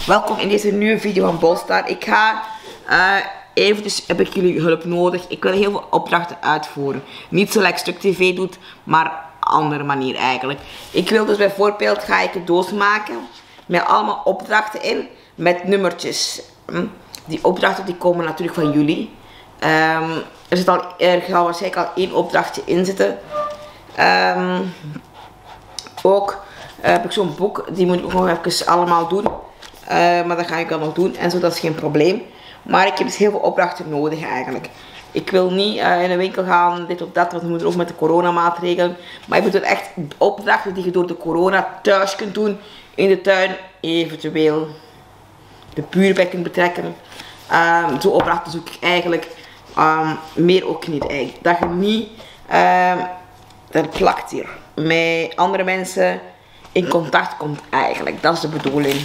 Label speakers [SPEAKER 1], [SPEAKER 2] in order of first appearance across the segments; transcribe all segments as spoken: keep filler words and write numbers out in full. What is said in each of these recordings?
[SPEAKER 1] Welkom in deze nieuwe video van Bolstar. Ik ga uh, eventjes, heb ik jullie hulp nodig. Ik wil heel veel opdrachten uitvoeren. Niet zo lekker stuk tv doet, maar andere manier eigenlijk. Ik wil dus bijvoorbeeld, ga ik een doos maken met allemaal opdrachten in, met nummertjes. Die opdrachten die komen natuurlijk van jullie. Um, er, zit al, er gaat waarschijnlijk al één opdrachtje in zitten. Um, ook uh, heb ik zo'n boek, die moet ik ook nog even allemaal doen. Uh, maar dat ga ik dan nog doen en zo, dat is geen probleem. Maar ik heb dus heel veel opdrachten nodig eigenlijk. Ik wil niet uh, in een winkel gaan, dit of dat, want we moeten ook met de coronamaatregelen. Maar ik bedoel echt opdrachten die je door de corona thuis kunt doen. In de tuin, eventueel de buurtbij kunt betrekken. Um, Zo'n opdrachten zoek ik eigenlijk. Um, meer ook niet eigenlijk. Dat je niet, um, dat plakt hier, met andere mensen in contact komt eigenlijk. Dat is de bedoeling.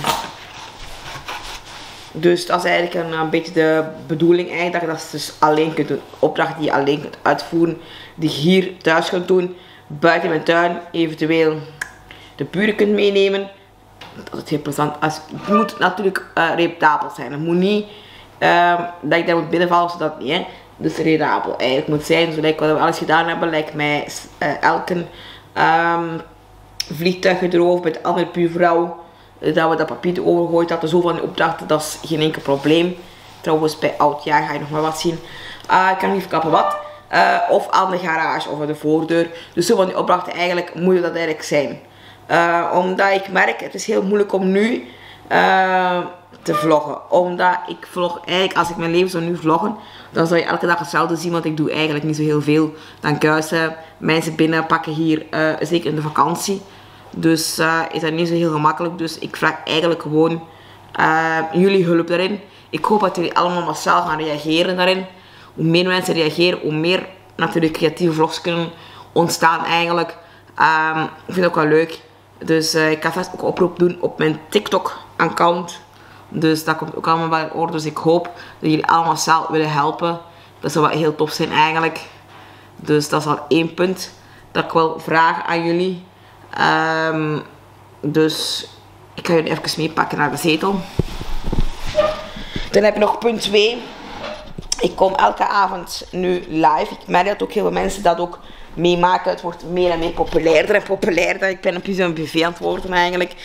[SPEAKER 1] Dus dat is eigenlijk een, een beetje de bedoeling eigenlijk, dat je dat dus alleen kunt doen. Opdrachten die je alleen kunt uitvoeren, die je hier thuis kunt doen, buiten mijn tuin, eventueel de buren kunt meenemen. Dat is heel plezant. Als, het moet natuurlijk uh, redabel zijn. Het moet niet uh, dat ik daar moet binnenvallen, zodat niet. Hè. Dus redabel eigenlijk moet zijn, zodat we alles gedaan hebben, lijkt mij uh, elke um, vliegtuig erover met de andere buurvrouw. Dat we dat papier overgooid hadden, zo van die opdrachten, dat is geen enkel probleem. Trouwens, bij oudjaar ga je nog maar wat zien. Uh, ik kan niet verklappen wat. Uh, of aan de garage of aan de voordeur. Dus zo van die opdrachten eigenlijk moet dat eigenlijk zijn. Uh, omdat ik merk, het is heel moeilijk om nu uh, te vloggen. Omdat ik vlog eigenlijk, als ik mijn leven zou nu vloggen, dan zou je elke dag hetzelfde zien. Want ik doe eigenlijk niet zo heel veel. Dan kuisen, mensen binnenpakken hier, uh, zeker in de vakantie. Dus uh, is dat niet zo heel gemakkelijk. Dus ik vraag eigenlijk gewoon uh, jullie hulp daarin. Ik hoop dat jullie allemaal massaal gaan reageren daarin. Hoe meer mensen reageren, hoe meer natuurlijk creatieve vlogs kunnen ontstaan eigenlijk. Um, ik vind het ook wel leuk. Dus uh, ik ga vast ook een oproep doen op mijn TikTok account. Dus dat komt ook allemaal bij orde. Dus ik hoop dat jullie allemaal massaal willen helpen. Dat zou wel heel tof zijn eigenlijk. Dus dat is al één punt dat ik wil vragen aan jullie. Um, dus ik ga jullie even meepakken naar de zetel. Dan heb je nog punt twee. Ik kom elke avond nu live. Ik merk dat ook heel veel mensen dat ook meemaken. Het wordt meer en meer populairder en populairder. Ik ben een beetje een privé aan het worden eigenlijk.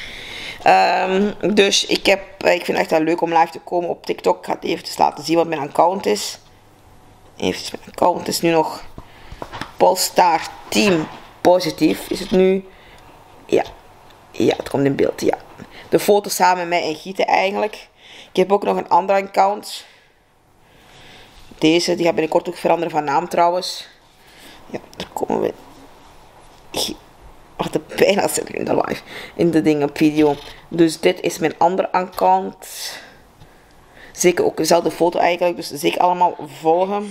[SPEAKER 1] Um, dus ik, heb, ik vind het echt wel leuk om live te komen op TikTok. Ik ga het even laten zien wat mijn account is. Even, mijn account is nu nog Bolstar Team Positief is het nu. Ja, ja, het komt in beeld, ja. De foto samen met mij en Gieten eigenlijk. Ik heb ook nog een andere account. Deze, die gaat binnenkort ook veranderen van naam trouwens. Ja, daar komen we. Wacht, de bijna zit in de live. In de dingen op video. Dus dit is mijn andere account. Zeker ook dezelfde foto eigenlijk. Dus zeker allemaal volgen.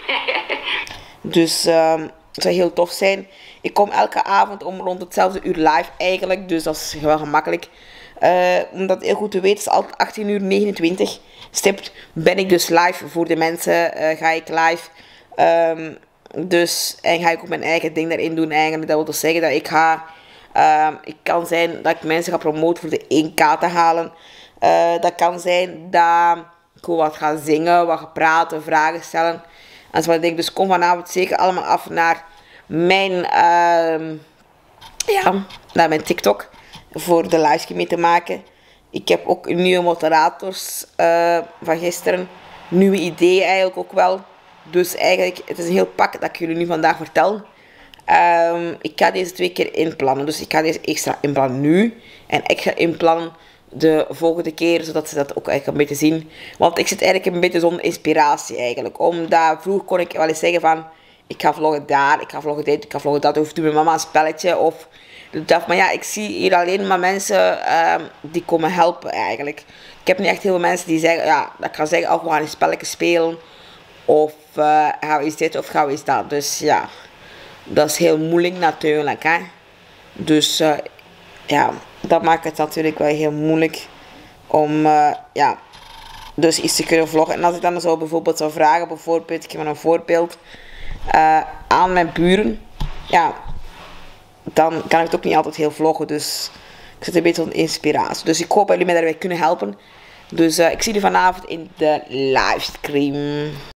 [SPEAKER 1] Dus um, het zou heel tof zijn. Ik kom elke avond om rond hetzelfde uur live eigenlijk. Dus dat is wel gemakkelijk. Uh, om dat heel goed te weten, is altijd achttien uur negenentwintig stipt. Ben ik dus live voor de mensen. Uh, ga ik live. Um, dus en ga ik ook mijn eigen ding daarin doen eigenlijk. Dat wil dus zeggen dat ik ga. Uh, het kan zijn dat ik mensen ga promoten voor de één k te halen. Uh, dat kan zijn dat ik gewoon wat ga zingen, wat ga praten, vragen stellen. En zo denk ik. Dus kom vanavond zeker allemaal af naar mijn, uh, ja, naar mijn TikTok. Voor de livestream mee te maken. Ik heb ook nieuwe moderators uh, van gisteren. Nieuwe ideeën eigenlijk ook wel. Dus eigenlijk, het is een heel pak dat ik jullie nu vandaag vertel. Um, ik ga deze twee keer inplannen. Dus ik ga deze extra inplannen nu. En extra inplannen de volgende keer. Zodat ze dat ook eigenlijk een beetje zien. Want ik zit eigenlijk een beetje zonder inspiratie eigenlijk. Omdat vroeger kon ik wel eens zeggen van. Ik ga vloggen daar, ik ga vloggen dit, ik ga vloggen dat. Of doe mijn mama een spelletje. Of dat. Maar ja, ik zie hier alleen maar mensen um, die komen helpen eigenlijk. Ik heb niet echt heel veel mensen die zeggen. Ja, dat ik ga zeggen, oh, we gaan een spelletje spelen. Of uh, gaan we eens dit of gaan we eens dat. Dus ja, dat is heel moeilijk natuurlijk. Hè? Dus uh, ja, dat maakt het natuurlijk wel heel moeilijk om uh, ja, dus iets te kunnen vloggen. En als ik dan zo bijvoorbeeld zou vragen, bijvoorbeeld, ik geef maar een voorbeeld, uh, aan mijn buren, ja, dan kan ik het ook niet altijd heel vloggen. Dus Ik zit een beetje van inspiratie. Dus ik hoop dat jullie mij daarbij kunnen helpen. Dus uh, ik zie jullie vanavond in de livestream.